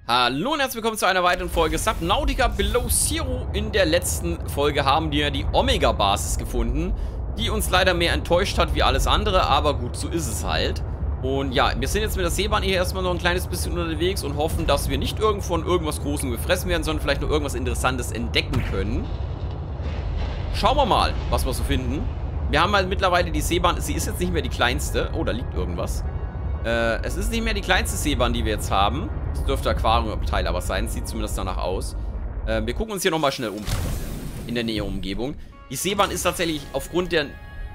Hallo und herzlich willkommen zu einer weiteren Folge Subnautica Below Zero. In der letzten Folge haben wir die Omega-Basis gefunden, die uns leider mehr enttäuscht hat wie alles andere, aber gut, so ist es halt. Und ja, wir sind jetzt mit der Seebahn hier erstmal noch ein kleines bisschen unterwegs und hoffen, dass wir nicht von irgendwas Großem gefressen werden, sondern vielleicht noch irgendwas Interessantes entdecken können. Schauen wir mal, was wir so finden. Wir haben halt mittlerweile die Seebahn, sie ist jetzt nicht mehr die kleinste. Oh, da liegt irgendwas. Es ist nicht mehr die kleinste Seebahn, die wir jetzt haben. Es dürfte Aquariumabteil aber sein. Sieht zumindest danach aus. Wir gucken uns hier nochmal schnell um. In der näheren Umgebung. Die Seebahn ist tatsächlich aufgrund der...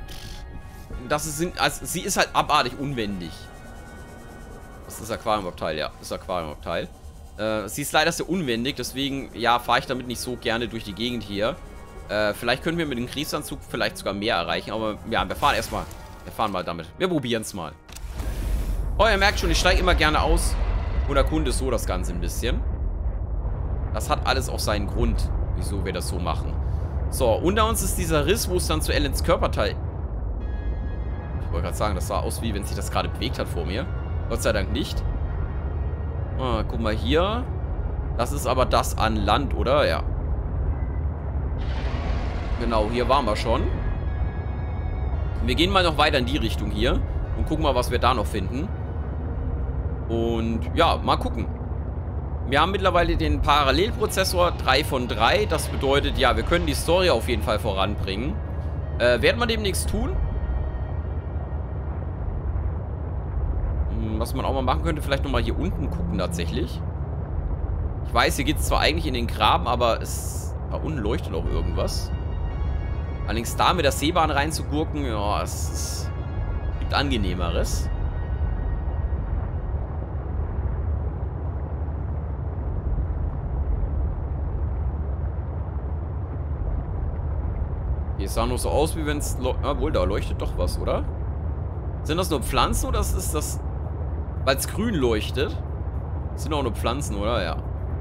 also sie ist halt abartig unwendig. Das ist das Aquariumabteil, ja. Das ist das Aquariumabteil. Sie ist leider sehr unwendig. Deswegen, ja, fahre ich damit nicht so gerne durch die Gegend hier. Vielleicht können wir mit dem Kriegsanzug vielleicht sogar mehr erreichen. Aber ja, wir fahren erstmal. Wir fahren mal damit. Wir probieren es mal. Oh, ihr merkt schon, ich steige immer gerne aus und erkunde so das Ganze ein bisschen. Das hat alles auch seinen Grund, wieso wir das so machen. So, unter uns ist dieser Riss, wo es dann zu Ellens Körperteil... Ich wollte gerade sagen, das sah aus, wie wenn sich das gerade bewegt hat vor mir. Gott sei Dank nicht. Ah, guck mal hier. Das ist aber das an Land, oder? Ja. Genau, hier waren wir schon. Wir gehen mal noch weiter in die Richtung hier und gucken mal, was wir da noch finden. Und ja, mal gucken. Wir haben mittlerweile den Parallelprozessor 3 von 3. Das bedeutet, ja, wir können die Story auf jeden Fall voranbringen. Werden wir demnächst tun. Was man auch mal machen könnte, vielleicht nochmal hier unten gucken tatsächlich. Ich weiß, hier geht es zwar eigentlich in den Graben, aber da unten leuchtet auch irgendwas. Allerdings da mit der Seebahn reinzugurken, ja, es gibt Angenehmeres. Hier sah nur so aus, wie wenn es... Obwohl, da leuchtet doch was, oder? Sind das nur Pflanzen oder ist das... Weil es grün leuchtet? Das sind auch nur Pflanzen, oder? Ja.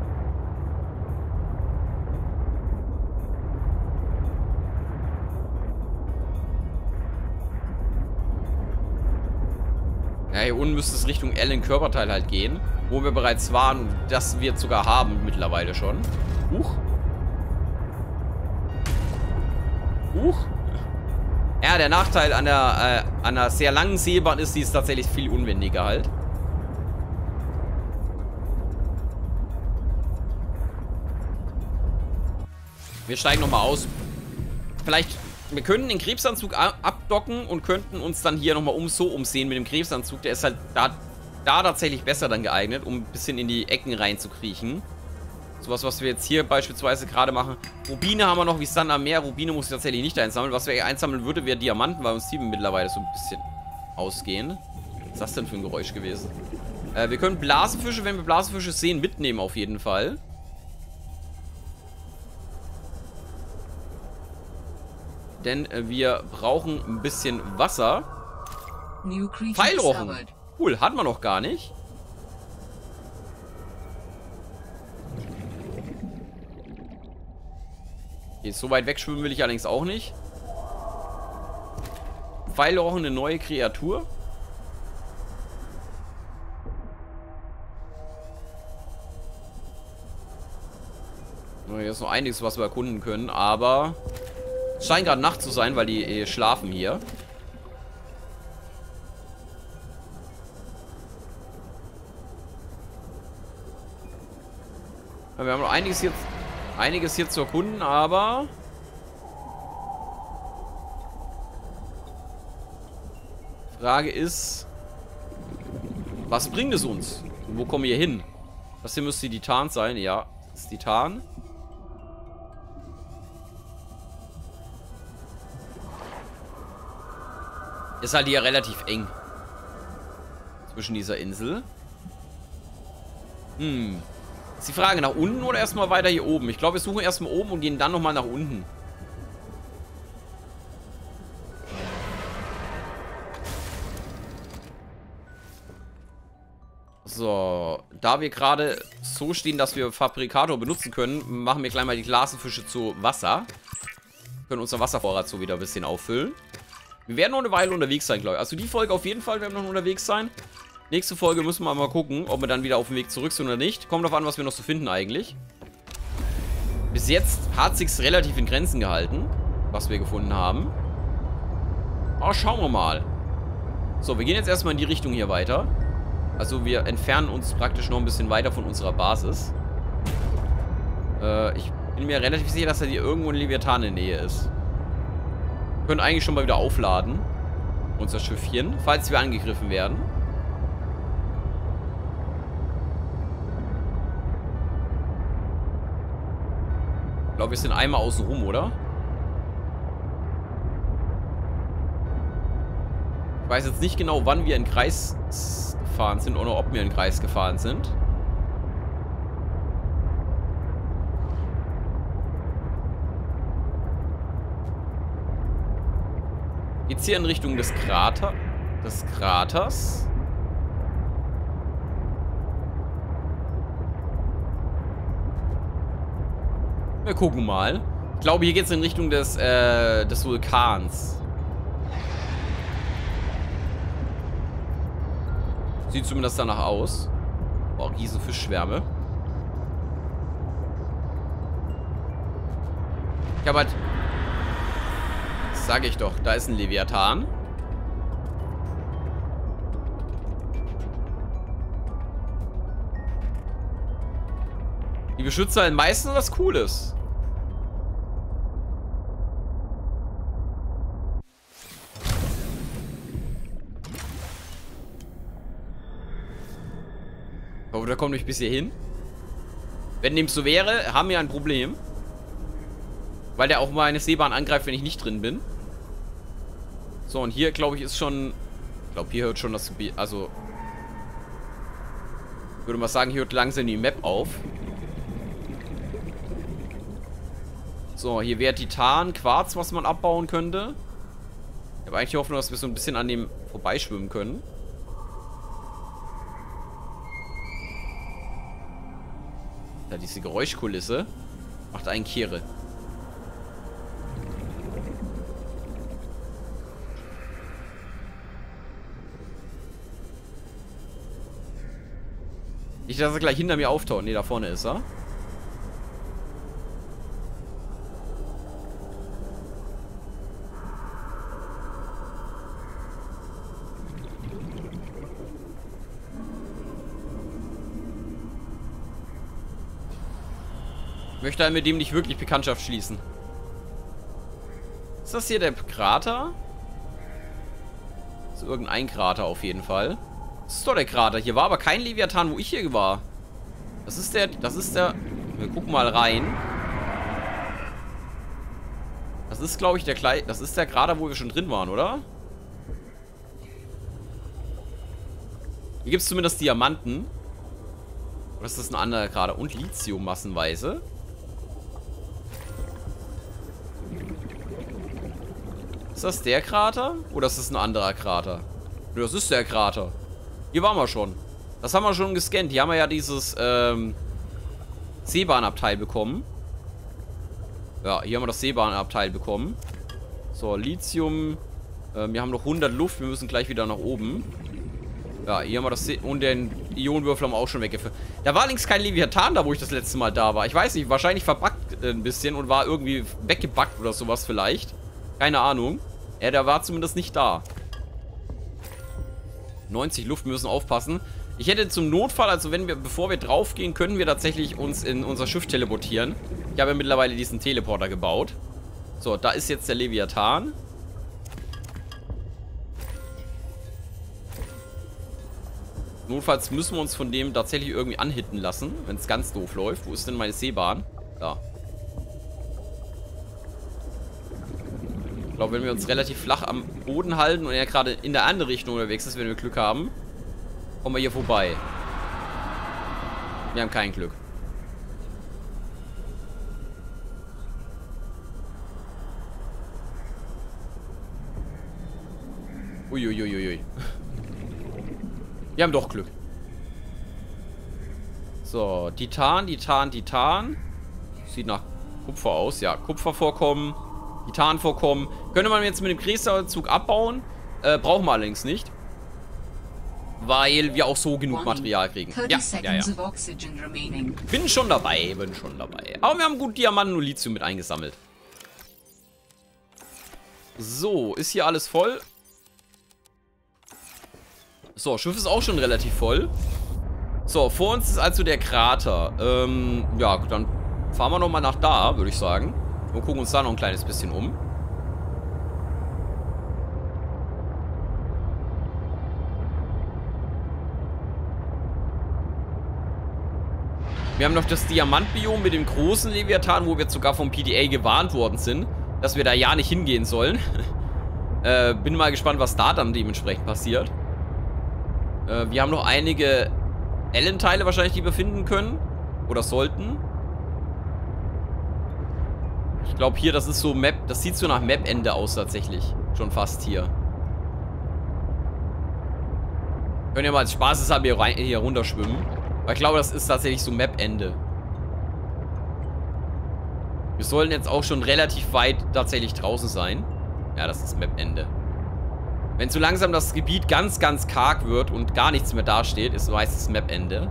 Ja, hier unten müsste es Richtung Ellen Körperteil halt gehen. Wo wir bereits waren und das wir sogar haben mittlerweile schon. Huch. Huch. Ja, der Nachteil an der sehr langen Seebahn ist, sie ist tatsächlich viel unwendiger halt. Wir steigen nochmal aus. Vielleicht, wir könnten den Krebsanzug abdocken und könnten uns dann hier nochmal umsehen mit dem Krebsanzug. Der ist halt da tatsächlich besser dann geeignet, um ein bisschen in die Ecken reinzukriechen. Sowas, was wir jetzt hier beispielsweise gerade machen. Rubine haben wir noch wie Sand am Meer. Rubine muss ich tatsächlich nicht einsammeln. Was wir einsammeln würde, wäre Diamanten, weil uns die mittlerweile so ein bisschen ausgehen. Was ist das denn für ein Geräusch gewesen? Wir können Blasenfische, wenn wir Blasenfische sehen, mitnehmen auf jeden Fall. Denn wir brauchen ein bisschen Wasser. Pfeilrochen. Cool, hatten wir noch gar nicht. Okay, so weit wegschwimmen will ich allerdings auch nicht. Pfeilrochen, eine neue Kreatur. Hier ist noch einiges, was wir erkunden können, aber es scheint gerade Nacht zu sein, weil die schlafen hier. Wir haben noch einiges hier zu erkunden, aber Frage ist, was bringt es uns? Und wo kommen wir hier hin? Das hier müsste die Titan sein, ja, das ist die Titan. Ist halt hier relativ eng zwischen dieser Insel. Ist die Frage, nach unten oder erstmal weiter hier oben? Ich glaube, wir suchen erstmal oben und gehen dann nochmal nach unten. So, da wir gerade so stehen, dass wir Fabrikator benutzen können, machen wir gleich mal die Glasenfische zu Wasser. Wir können unser Wasservorrat so wieder ein bisschen auffüllen. Wir werden noch eine Weile unterwegs sein, glaube ich. Also die Folge auf jeden Fall werden wir noch unterwegs sein. Nächste Folge müssen wir mal gucken, ob wir dann wieder auf dem Weg zurück sind oder nicht. Kommt drauf an, was wir noch so finden eigentlich. Bis jetzt hat sich's relativ in Grenzen gehalten, was wir gefunden haben. Aber schauen wir mal. So, wir gehen jetzt erstmal in die Richtung hier weiter. Also wir entfernen uns praktisch noch ein bisschen weiter von unserer Basis. Ich bin mir relativ sicher, dass da hier irgendwo ein Leviathan in der Nähe ist. Wir können eigentlich schon mal wieder aufladen. Unser Schiffchen, falls wir angegriffen werden. Ich glaube, wir sind einmal außen rum, oder? Ich weiß jetzt nicht genau, wann wir in den Kreis gefahren sind oder ob wir in den Kreis gefahren sind. Geht's hier in Richtung des Kraters? Wir gucken mal. Ich glaube, hier geht's in Richtung des Vulkans. Sieht zumindest danach aus. Oh, riesen Fischschwärme. Ich habe halt... Sag ich doch, da ist ein Leviathan. Die beschützen halt meistens was Cooles. Ich hoffe, der kommt nicht bis hierhin. Wenn dem so wäre, haben wir ein Problem. Weil der auch mal eine Seebahn angreift, wenn ich nicht drin bin. So, und hier, glaube ich, ist schon... Ich glaube, hier hört schon das Gebiet... Also... Ich würde mal sagen, hier hört langsam die Map auf. So, hier wäre Titan, Quarz, was man abbauen könnte. Ich habe eigentlich die Hoffnung, dass wir so ein bisschen an dem vorbeischwimmen können. Da diese Geräuschkulisse macht einen Kehre. Nicht, dass er gleich hinter mir auftaucht. Ne, da vorne ist er. Ich möchte halt mit dem nicht wirklich Bekanntschaft schließen. Ist das hier der Krater? Das ist irgendein Krater auf jeden Fall. Das ist doch der Krater. Hier war aber kein Leviathan, wo ich hier war. Das ist der... Wir gucken mal rein. Das ist, glaube ich, das ist der Krater, wo wir schon drin waren, oder? Hier gibt es zumindest Diamanten. Oder ist das ein anderer Krater? Und Lithium massenweise. Ist das der Krater? Oder ist das ein anderer Krater? Ja, das ist der Krater. Hier waren wir schon. Das haben wir schon gescannt. Hier haben wir ja dieses Seebahnabteil bekommen. Ja, hier haben wir das Seebahnabteil bekommen. So, Lithium. Wir haben noch 100 Luft. Wir müssen gleich wieder nach oben. Ja, hier haben wir das und den Ionenwürfel haben wir auch schon weggeführt. Da war allerdings kein Leviathan da, wo ich das letzte Mal da war. Ich weiß nicht, wahrscheinlich verbuggt ein bisschen und war irgendwie weggebuggt oder sowas vielleicht. Keine Ahnung. Ja, der war zumindest nicht da. 90 Luft, wir müssen aufpassen. Ich hätte zum Notfall, also bevor wir draufgehen, können wir tatsächlich uns in unser Schiff teleportieren. Ich habe ja mittlerweile diesen Teleporter gebaut. So, da ist jetzt der Leviathan. Notfalls müssen wir uns von dem tatsächlich irgendwie anhitten lassen, wenn es ganz doof läuft. Wo ist denn meine Seebahn? Da. Ich glaube, wenn wir uns relativ flach am Boden halten und er gerade in der andere Richtung unterwegs ist, wenn wir Glück haben, kommen wir hier vorbei. Wir haben kein Glück. Uiuiuiui. Wir haben doch Glück. So, Titan. Sieht nach Kupfer aus. Ja, Kupfervorkommen. Titanvorkommen. Könnte man jetzt mit dem Kristallzug abbauen. Brauchen wir allerdings nicht. weil wir auch so genug Material kriegen. Ja. Bin schon dabei. Aber wir haben gut Diamanten und Lithium mit eingesammelt. So, ist hier alles voll? So, Schiff ist auch schon relativ voll. So, vor uns ist also der Krater. Ja, dann fahren wir nochmal nach da, würde ich sagen. Und gucken uns da noch ein kleines bisschen um. Wir haben noch das Diamantbiom mit dem großen Leviathan, wo wir jetzt sogar vom PDA gewarnt worden sind, dass wir da ja nicht hingehen sollen. Bin mal gespannt, was da dann dementsprechend passiert. Wir haben noch einige Allen-Teile wahrscheinlich, die wir finden können. Oder sollten. Ich glaube hier, das ist so Map, das sieht so nach Map-Ende aus tatsächlich. Schon fast hier. Können ja mal als Spaßeshalber hier runterschwimmen. Aber ich glaube, das ist tatsächlich so Map-Ende. Wir sollen jetzt auch schon relativ weit tatsächlich draußen sein. Ja, das ist Map-Ende. Wenn so langsam das Gebiet ganz, ganz karg wird und gar nichts mehr dasteht, ist meistens Map-Ende.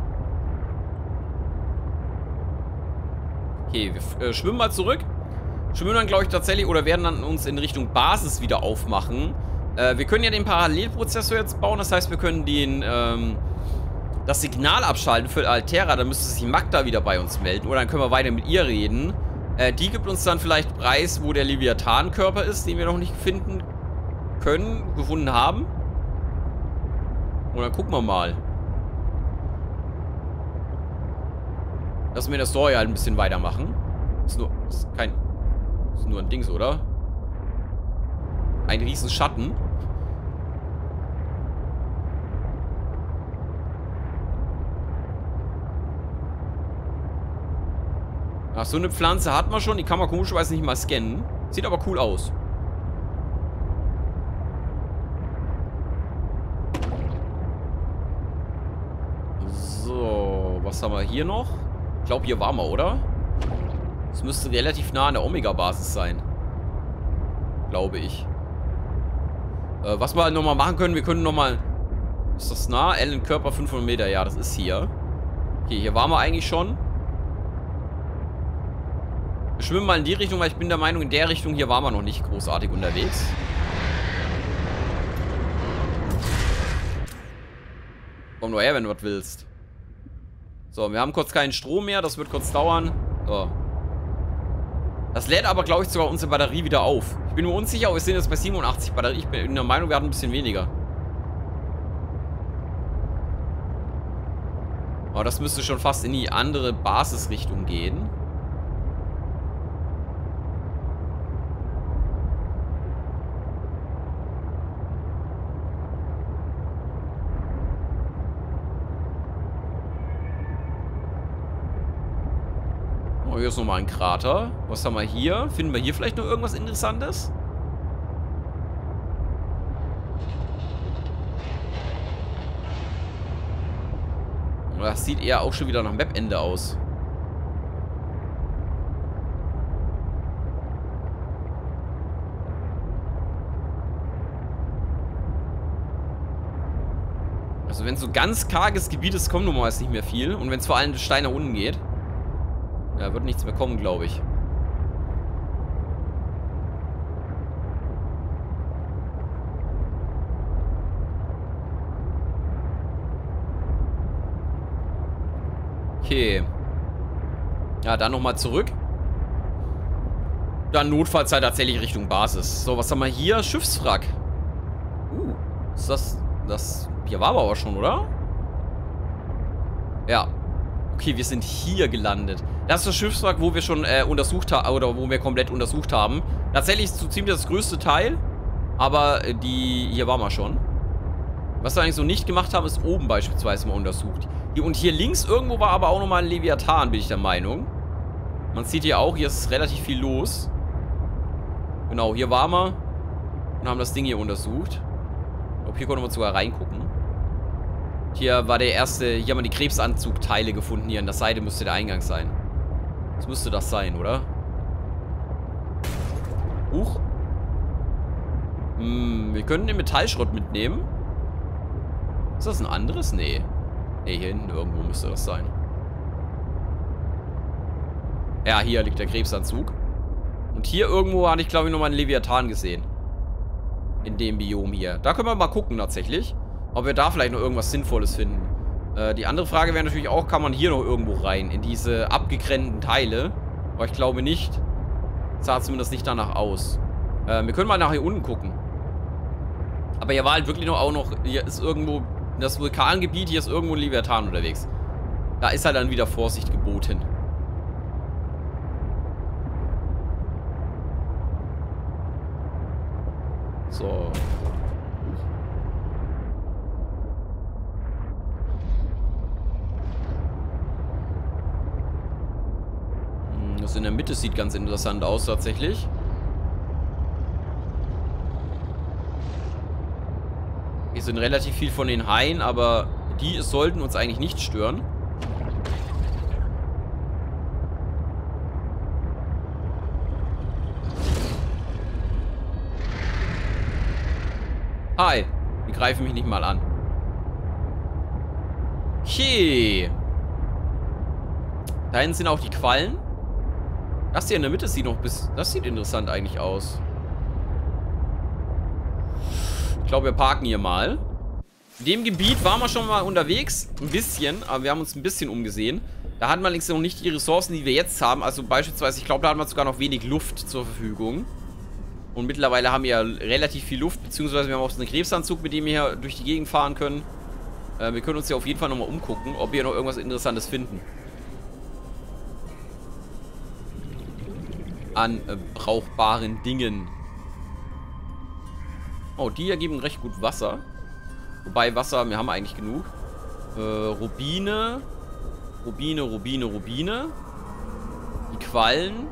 Okay, wir schwimmen mal zurück. Schwimmen dann, glaube ich, tatsächlich oder werden dann uns in Richtung Basis wieder aufmachen. Wir können ja den Parallelprozessor jetzt bauen. Das heißt, wir können den, das Signal abschalten für Altera. Dann müsste sich Magda wieder bei uns melden. Oder dann können wir weiter mit ihr reden. Die gibt uns dann vielleicht Preis, wo der Leviathan-Körper ist, den wir noch nicht gefunden haben. Und dann gucken wir mal. Lassen wir in der Story halt ein bisschen weitermachen. Ist nur ein Dings, oder? Ein riesen Schatten. Ach, so eine Pflanze hat man schon. Die kann man komischerweise nicht mal scannen. Sieht aber cool aus. So, was haben wir hier noch? Ich glaube, hier waren wir, oder? Das müsste relativ nah an der Omega-Basis sein. Glaube ich. Was wir halt nochmal machen können, wir können nochmal... Ist das nah? Allen Körper 500 Meter. Ja, das ist hier. Okay, hier waren wir eigentlich schon. Wir schwimmen mal in die Richtung, weil ich bin der Meinung, in der Richtung hier waren wir noch nicht großartig unterwegs. Komm nur her, wenn du was willst. So, wir haben kurz keinen Strom mehr. Das wird kurz dauern. So. Das lädt aber, glaube ich, sogar unsere Batterie wieder auf. Ich bin mir unsicher, aber wir sind jetzt bei 87 Batterie. Ich bin der Meinung, wir hatten ein bisschen weniger. Aber das müsste schon fast in die andere Basisrichtung gehen. Oh, hier ist nochmal ein Krater. Was haben wir hier? Finden wir hier vielleicht noch irgendwas Interessantes? Das sieht eher auch schon wieder nach Map-Ende aus. Also wenn es so ganz karges Gebiet ist, kommt normalerweise nicht mehr viel. Und wenn es vor allem steil nach unten geht, ja, wird nichts mehr kommen, glaube ich. Okay. Ja, dann nochmal zurück. Dann notfalls halt tatsächlich Richtung Basis. So, was haben wir hier? Schiffswrack. Ist das... Hier war aber schon, oder? Ja. Okay, wir sind hier gelandet. Das ist das Schiffswrack, wo wir schon untersucht haben, oder wo wir komplett untersucht haben. Tatsächlich ist so ziemlich das größte Teil. Aber hier waren wir schon. Was wir eigentlich so nicht gemacht haben, ist oben beispielsweise mal untersucht. Und hier links irgendwo war aber auch nochmal ein Leviathan, bin ich der Meinung. Man sieht hier auch, hier ist relativ viel los. Genau, hier waren wir und haben das Ding hier untersucht. Ich glaube, hier konnten wir sogar reingucken. Hier war der erste, hier haben wir die Krebsanzugteile gefunden. Hier an der Seite müsste der Eingang sein. Das müsste das sein, oder? Huch. Wir können den Metallschrott mitnehmen. Ist das ein anderes? Nee. Nee, hier hinten irgendwo müsste das sein. Ja, hier liegt der Krebsanzug. Und hier irgendwo hatte ich, glaube ich, nochmal einen Leviathan gesehen. In dem Biom hier. Da können wir mal gucken, tatsächlich. Ob wir da vielleicht noch irgendwas Sinnvolles finden. Die andere Frage wäre natürlich auch, kann man hier noch irgendwo rein? In diese abgegrenzten Teile. Aber ich glaube nicht. Sah zumindest nicht danach aus. Wir können mal nach hier unten gucken. Aber hier war halt wirklich noch auch noch... Hier ist irgendwo... Das Vulkangebiet, hier ist irgendwo ein Leviathan unterwegs. Da ist halt dann wieder Vorsicht geboten. So. Das in der Mitte sieht ganz interessant aus, tatsächlich. Hier sind relativ viel von den Haien, aber die sollten uns eigentlich nicht stören. Hi. Die greifen mich nicht mal an. Okay. Da hinten sind auch die Quallen. Das hier in der Mitte sieht noch das sieht interessant eigentlich aus. Ich glaube, wir parken hier mal. In dem Gebiet waren wir schon mal unterwegs. Ein bisschen, aber wir haben uns ein bisschen umgesehen. Da hatten wir allerdings noch nicht die Ressourcen, die wir jetzt haben. Also beispielsweise, ich glaube, da hatten wir sogar noch wenig Luft zur Verfügung. Und mittlerweile haben wir ja relativ viel Luft, beziehungsweise wir haben auch einen Krebsanzug, mit dem wir hier durch die Gegend fahren können. Wir können uns ja auf jeden Fall nochmal umgucken, ob wir noch irgendwas Interessantes finden. An brauchbaren Dingen. Oh, die ergeben recht gut Wasser. Wobei Wasser, wir haben eigentlich genug. Rubine. Rubine. Die Quallen.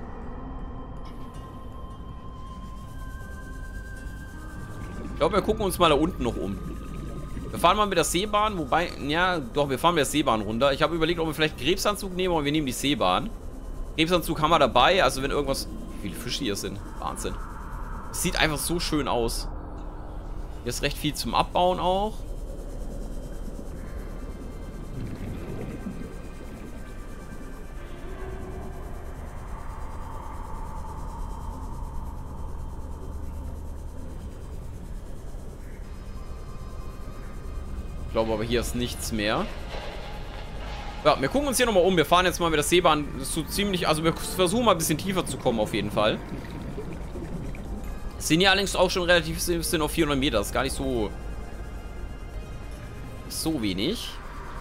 Ich glaube, wir gucken uns mal da unten noch um. Wir fahren mal mit der Seebahn, wobei, ja, doch, wir fahren mit der Seebahn runter. Ich habe überlegt, ob wir vielleicht einen Krebsanzug nehmen, aber wir nehmen die Seebahn. Krebsanzug haben wir dabei, also wenn irgendwas... Wie viele Fische hier sind. Wahnsinn. Es sieht einfach so schön aus. Hier ist recht viel zum Abbauen auch. Ich glaube aber, hier ist nichts mehr. Ja, wir gucken uns hier nochmal um. Wir fahren jetzt mal mit der Seebahn so ziemlich... Also wir versuchen mal ein bisschen tiefer zu kommen auf jeden Fall. Sind ja allerdings auch schon relativ... Sind auf 400 Meter. Das ist gar nicht so... So wenig.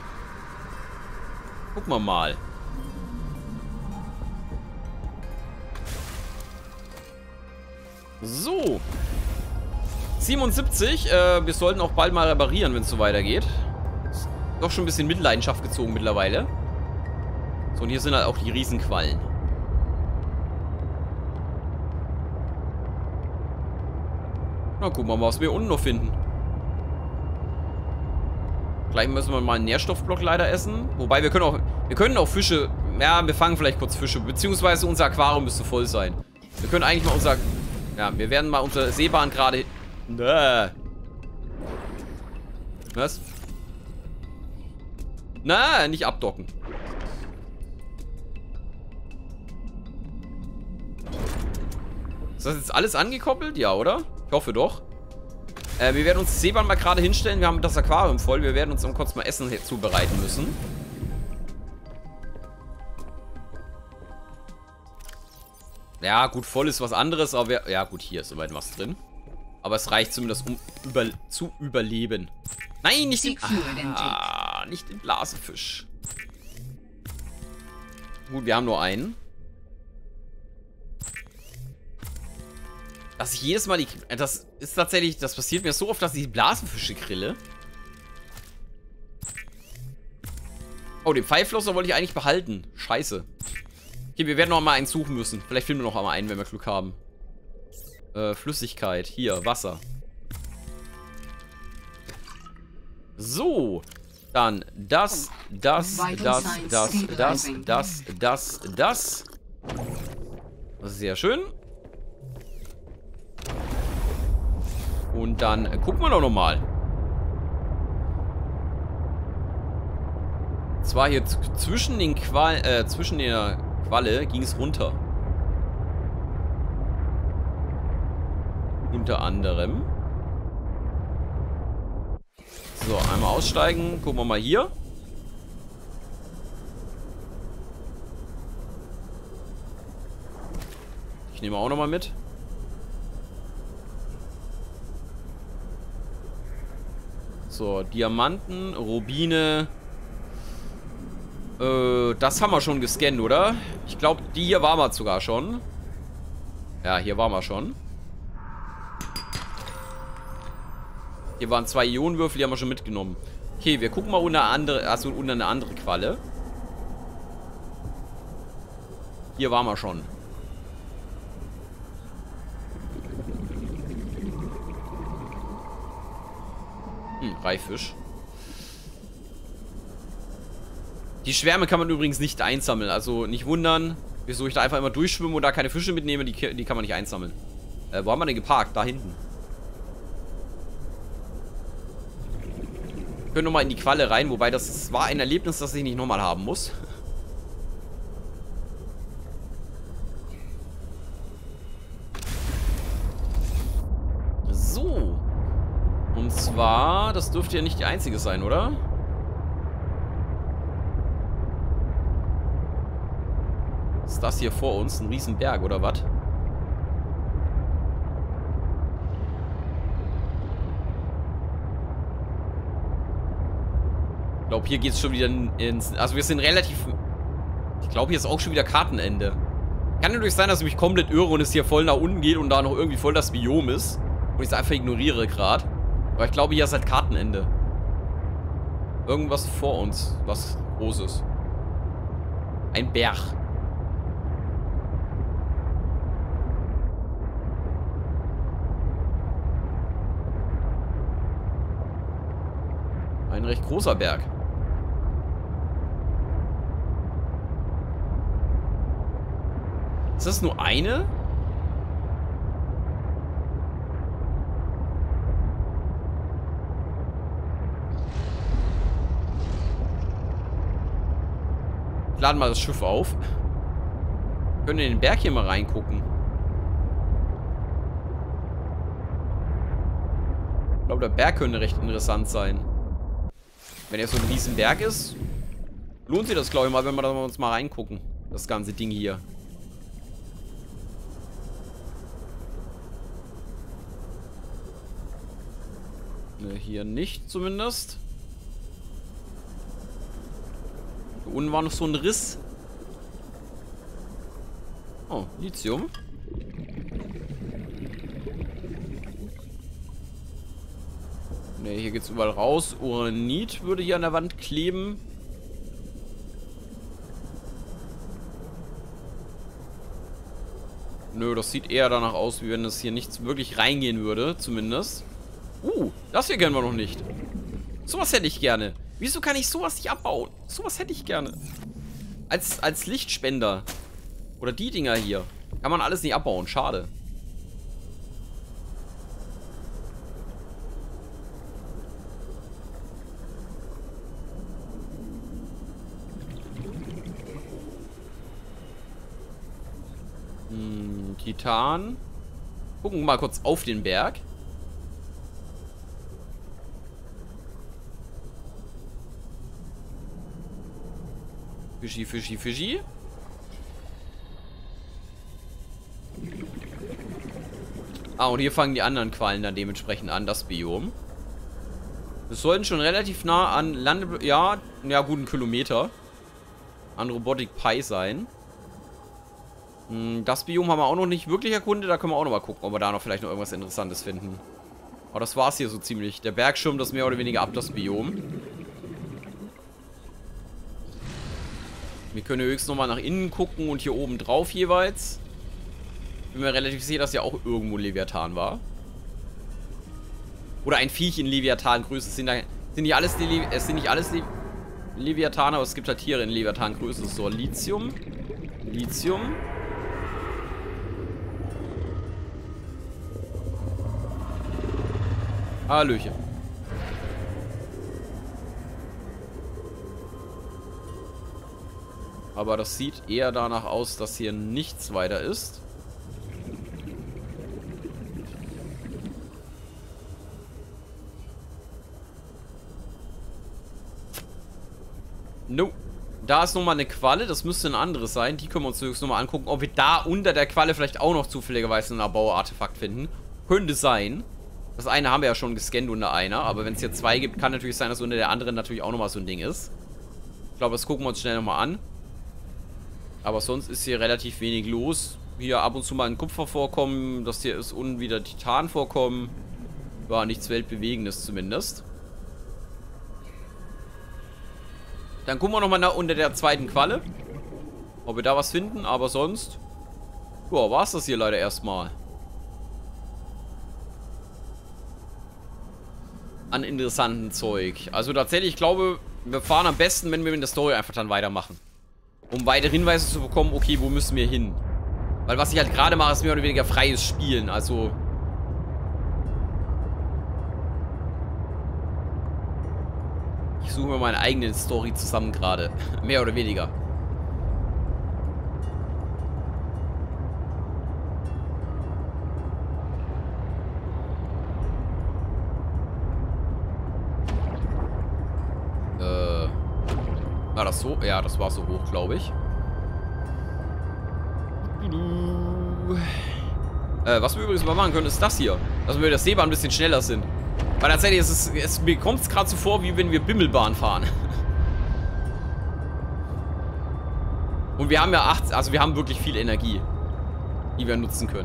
Gucken wir mal. So. 77. Wir sollten auch bald mal reparieren, wenn es so weitergeht. Doch schon ein bisschen Mitleidenschaft gezogen mittlerweile. So, und hier sind halt auch die Riesenquallen. Na, gucken wir mal, was wir unten noch finden. Gleich müssen wir mal einen Nährstoffblock leider essen. Wobei, wir können auch Fische... Ja, wir fangen vielleicht kurz Fische. Beziehungsweise unser Aquarium müsste voll sein. Wir können eigentlich mal unser... Ja, wir werden mal unsere Seebahn gerade... Was? Na, nicht abdocken. Ist das jetzt alles angekoppelt? Ja, oder? Ich hoffe doch. Wir werden uns die Seebahn mal gerade hinstellen. Wir haben das Aquarium voll. Wir werden uns dann kurz mal Essen zubereiten müssen. Ja, gut, voll ist was anderes, aber wir... Ja, gut, hier ist soweit was drin. Aber es reicht zumindest, um zu überleben. Nein, nicht den... nicht den Blasefisch. Gut, wir haben nur einen. Dass ich jedes Mal die... Das ist tatsächlich... Das passiert mir so oft, dass ich die Blasenfische grille. Oh, den Pfeilflosser wollte ich eigentlich behalten. Scheiße. Okay, wir werden noch mal einen suchen müssen. Vielleicht finden wir noch einmal einen, wenn wir Glück haben. Flüssigkeit. Hier, Wasser. So. Dann das. Sehr schön. Und dann gucken wir doch noch mal. zwar hier zwischen zwischen der Qualle ging es runter. Unter anderem. So, einmal aussteigen. Gucken wir mal hier. Ich nehme auch nochmal mit. So, Diamanten, Rubine. Das haben wir schon gescannt, oder? Ich glaube, die hier waren wir sogar schon. Ja, hier waren wir schon. Hier waren 2 Ionenwürfel, die haben wir schon mitgenommen. Okay, wir gucken mal unter eine andere Qualle. Hier waren wir schon. Reifisch. Die Schwärme kann man übrigens nicht einsammeln. Also nicht wundern, wieso ich da einfach immer durchschwimme und da keine Fische mitnehme. Die kann man nicht einsammeln. Wo haben wir denn geparkt? Da hinten. Wir können nochmal in die Qualle rein. Wobei das war ein Erlebnis, das ich nicht nochmal haben muss. So. Und zwar, das dürfte ja nicht die einzige sein, oder? Ist das hier vor uns? Ein Riesenberg, oder was? Ich glaube, hier geht es schon wieder ins... Also wir sind relativ... Ich glaube, hier ist auch schon wieder Kartenende. Kann natürlich sein, dass ich mich komplett irre und es hier voll nach unten geht und da noch irgendwie voll das Biom ist. Und ich es einfach ignoriere gerade. Aber ich glaube, hier ist halt Kartenende. Irgendwas vor uns. Was Großes. Ein Berg. Ein recht großer Berg. Ist das nur eine? Ich lade mal das Schiff auf. Wir können in den Berg hier mal reingucken. Ich glaube, der Berg könnte recht interessant sein. Wenn er so ein riesen Berg ist, lohnt sich das, glaube ich, mal, wenn wir da uns mal reingucken. Das ganze Ding hier. Ne, hier nicht zumindest. Hier unten war noch so ein Riss. Oh, Lithium. Ne, hier geht's überall raus. Uranit würde hier an der Wand kleben. Nö, das sieht eher danach aus, wie wenn das hier nichts wirklich reingehen würde, zumindest. Das hier kennen wir noch nicht. Sowas hätte ich gerne. Wieso kann ich sowas nicht abbauen? Sowas hätte ich gerne. Als Lichtspender. Oder die Dinger hier. Kann man alles nicht abbauen. Schade. Titan. Gucken wir mal kurz auf den Berg. Fischi, Fischi, Fischi. Ah, und hier fangen die anderen Quallen dann dementsprechend an, das Biom. Wir sollten schon relativ nah an Lande... Ja, gut, einen Kilometer. An Robotic Pi sein. Das Biom haben wir auch noch nicht wirklich erkundet. Da können wir auch noch mal gucken, ob wir da noch vielleicht noch irgendwas Interessantes finden. Aber das war's hier so ziemlich. Der Berg schirmt das mehr oder weniger ab, das Biom. Wir können höchstens noch mal nach innen gucken und hier oben drauf jeweils. Bin mir relativ sicher, dass ja auch irgendwo ein Leviathan war. Oder ein Viech in Leviathan-Größe. Es sind nicht alles Leviathaner, aber es gibt halt Tiere in Leviathan-Größe. So, Lithium. Lithium. Hallöchen. Aber das sieht eher danach aus, dass hier nichts weiter ist. No. Da ist nochmal eine Qualle. Das müsste ein anderes sein. Die können wir uns höchstens nochmal angucken. Ob wir da unter der Qualle vielleicht auch noch zufälligerweise ein Erbauartefakt finden. Könnte sein. Das eine haben wir ja schon gescannt unter einer. Aber wenn es hier zwei gibt, kann natürlich sein, dass unter der anderen natürlich auch nochmal so ein Ding ist. Ich glaube, das gucken wir uns schnell nochmal an. Aber sonst ist hier relativ wenig los. Hier ab und zu mal ein Kupfer vorkommen. Das hier ist unten wieder Titan vorkommen. War nichts Weltbewegendes zumindest. Dann gucken wir nochmal unter der zweiten Qualle. Ob wir da was finden. Aber sonst... Ja, war es das hier leider erstmal. An interessanten Zeug. Also tatsächlich, ich glaube, wir fahren am besten, wenn wir in der Story einfach dann weitermachen. Um weitere Hinweise zu bekommen, okay, wo müssen wir hin? Weil was ich halt gerade mache, ist mehr oder weniger freies Spielen. Also... Ich suche mir meine eigene Story zusammen gerade. Mehr oder weniger. War das so? Ja, das war so hoch, glaube ich. Was wir übrigens mal machen können, ist das hier. Dass wir das Seebahn ein bisschen schneller sind. Weil tatsächlich ist mir kommt es gerade so vor, wie wenn wir Bimmelbahn fahren. Und wir haben ja also wir haben wirklich viel Energie, die wir nutzen können.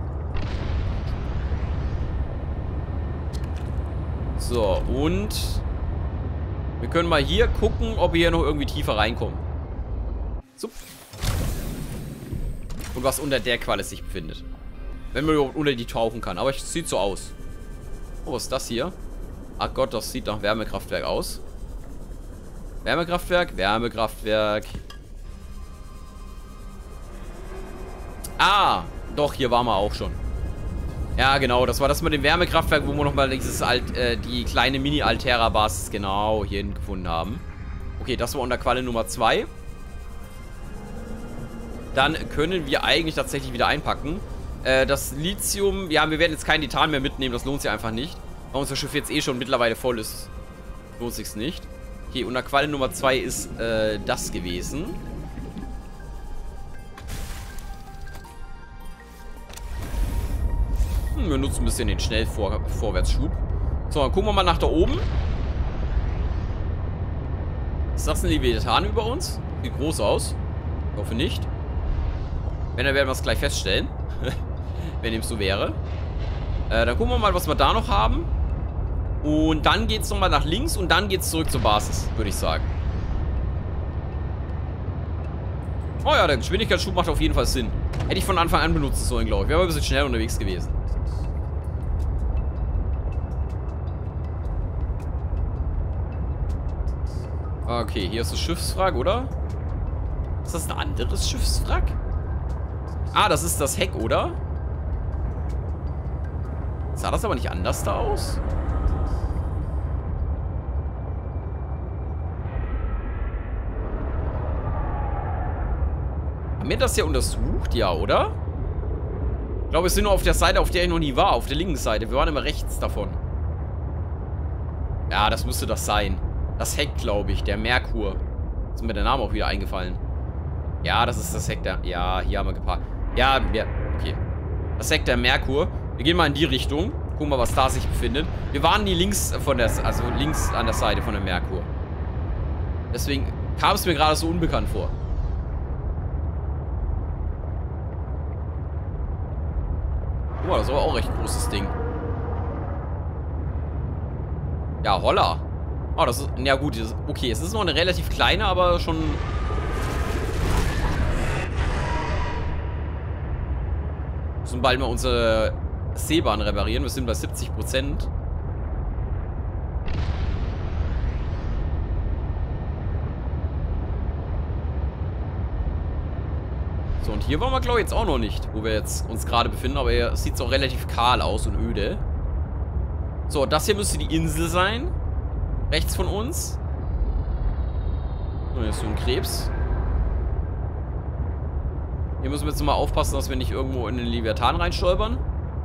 So, und wir können mal hier gucken, ob wir hier noch irgendwie tiefer reinkommen. So. Und was unter der Qualle sich befindet. Wenn man überhaupt unter die tauchen kann. Aber es sieht so aus. Oh, was ist das hier? Ach Gott, das sieht nach Wärmekraftwerk aus. Wärmekraftwerk, Wärmekraftwerk. Ah, doch, hier waren wir auch schon. Ja, genau, das war das mit dem Wärmekraftwerk, wo wir nochmal die kleine Mini-Altera-Basis genau hier gefunden haben. Okay, das war unter Qualle Nummer 2. Dann können wir eigentlich tatsächlich wieder einpacken. Das Lithium, ja, wir werden jetzt kein Titan mehr mitnehmen, das lohnt sich einfach nicht. Weil unser Schiff jetzt eh schon mittlerweile voll ist. Lohnt sich's nicht. Okay, unter Qualle Nummer 2 ist das gewesen. Wir nutzen ein bisschen den Schnellvorwärtsschub. So, dann gucken wir mal nach da oben. Ist das ein Leviathan über uns? Sieht groß aus. Ich hoffe nicht. Wenn, dann werden wir es gleich feststellen. Wenn dem so wäre. Dann gucken wir mal, was wir da noch haben. Und dann geht es nochmal nach links und dann geht es zurück zur Basis, würde ich sagen. Oh ja, der Geschwindigkeitsschub macht auf jeden Fall Sinn. Hätte ich von Anfang an benutzen sollen, glaube ich. Wäre aber ein bisschen schnell unterwegs gewesen. Okay, hier ist das Schiffswrack, oder? Ist das ein anderes Schiffswrack? Ah, das ist das Heck, oder? Sah das aber nicht anders da aus? Haben wir das ja untersucht? Ja, oder? Ich glaube, wir sind nur auf der Seite, auf der ich noch nie war. Auf der linken Seite. Wir waren immer rechts davon. Ja, das müsste das sein. Das Heck, glaube ich. Der Merkur. Ist mir der Name auch wieder eingefallen. Ja, das ist das Heck der... Ja, hier haben wir geparkt. Ja, okay. Das Heck der Merkur. Wir gehen mal in die Richtung. Gucken mal, was da sich befindet. Wir waren nie links von der... Also links an der Seite von der Merkur. Deswegen kam es mir gerade so unbekannt vor. Guck mal, das ist aber auch recht großes Ding. Ja, holla. Oh, das ist... Ja gut, das, okay, es ist noch eine relativ kleine, aber schon... Wir müssen bald mal unsere Seebahn reparieren. Wir sind bei 70%. So, und hier waren wir, glaube ich, jetzt auch noch nicht, wo wir jetzt uns gerade befinden. Aber hier sieht es auch relativ kahl aus und öde. So, das hier müsste die Insel sein. Rechts von uns. So, hier ist so ein Krebs. Hier müssen wir jetzt mal aufpassen, dass wir nicht irgendwo in den Leviathan reinstolpern.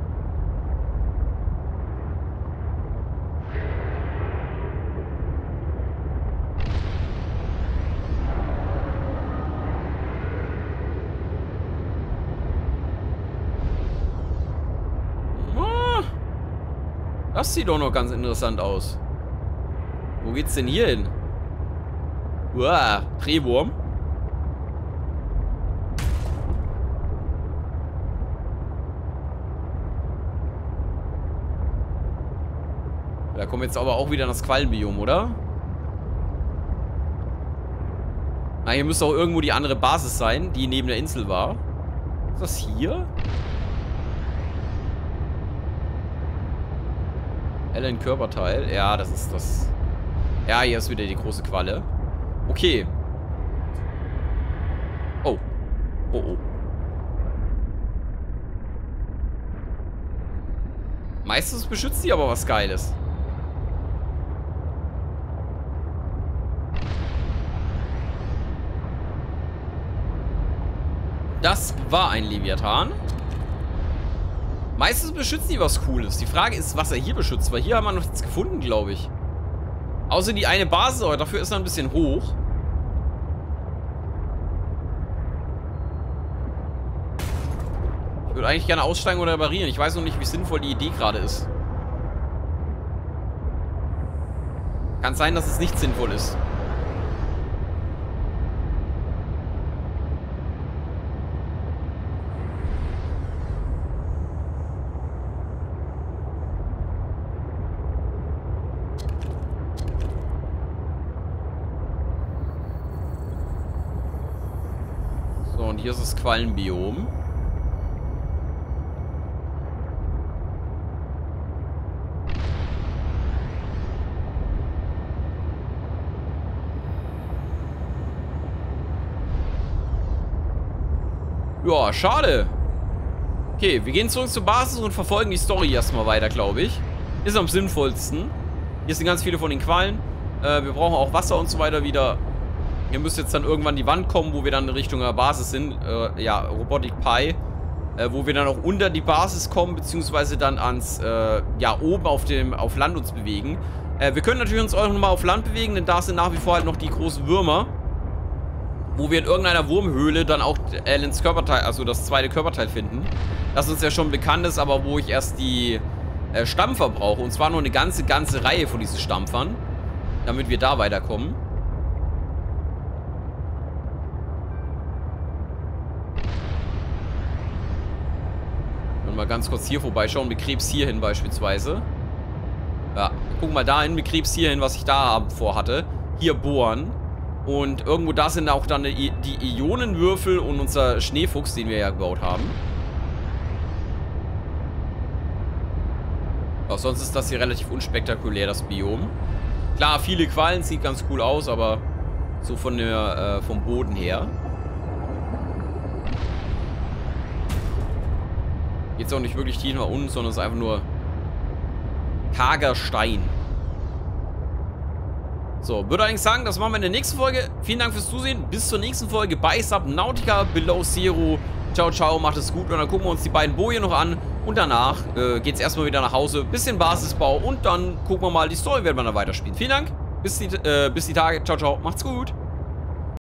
Das sieht doch noch ganz interessant aus. Wo geht's denn hier hin? Uah, Drehwurm. Da kommen jetzt aber auch wieder in das Quallenbiom, oder? Na, hier müsste auch irgendwo die andere Basis sein, die neben der Insel war. Ist das hier? Allen Körperteil. Ja, das ist das. Ja, hier ist wieder die große Qualle. Okay. Oh. Oh, oh. Meistens beschützt die aber was Geiles. Das war ein Leviathan. Meistens beschützen die was Cooles. Die Frage ist, was er hier beschützt. Weil hier haben wir noch nichts gefunden, glaube ich. Außer die eine Basis, aber dafür ist er ein bisschen hoch. Ich würde eigentlich gerne aussteigen oder reparieren. Ich weiß noch nicht, wie sinnvoll die Idee gerade ist. Kann sein, dass es nicht sinnvoll ist. So, und hier ist das Quallenbiom. Ja, schade. Okay, wir gehen zurück zur Basis und verfolgen die Story erstmal weiter, glaube ich. Ist am sinnvollsten. Hier sind ganz viele von den Quallen. Wir brauchen auch Wasser und so weiter wieder. Hier müsste jetzt dann irgendwann die Wand kommen, wo wir dann in Richtung der Basis sind. Ja, Robotic Pi. Wo wir dann auch unter die Basis kommen, beziehungsweise dann ans, ja, oben auf Land uns bewegen. Wir können natürlich uns auch nochmal auf Land bewegen, denn da sind nach wie vor halt noch die großen Würmer. Wo wir in irgendeiner Wurmhöhle dann auch Allens Körperteil, also das zweite Körperteil finden. Das uns ja schon bekannt ist, aber wo ich erst die Stampfer brauche. Und zwar nur eine ganze Reihe von diesen Stampfern. Damit wir da weiterkommen. Mal ganz kurz hier vorbeischauen, mit Krebs hierhin beispielsweise. Ja, guck mal dahin, mit Krebs hierhin, was ich da vorhatte. Hier bohren. Und irgendwo da sind auch dann die Ionenwürfel und unser Schneefuchs, den wir ja gebaut haben. Auch sonst ist das hier relativ unspektakulär, das Biom. Klar, viele Quallen, sieht ganz cool aus, aber so von der, vom Boden her. Jetzt auch nicht wirklich tief nach unten, sondern es ist einfach nur karger Stein. So, würde eigentlich sagen, das machen wir in der nächsten Folge. Vielen Dank fürs Zusehen. Bis zur nächsten Folge bei Subnautica Below Zero. Ciao, ciao, macht es gut. Und dann gucken wir uns die beiden Boje noch an. Und danach geht es erstmal wieder nach Hause. Bisschen Basisbau. Und dann gucken wir mal, die Story werden wir dann weiterspielen. Vielen Dank. Bis die Tage. Ciao, ciao. Macht's gut.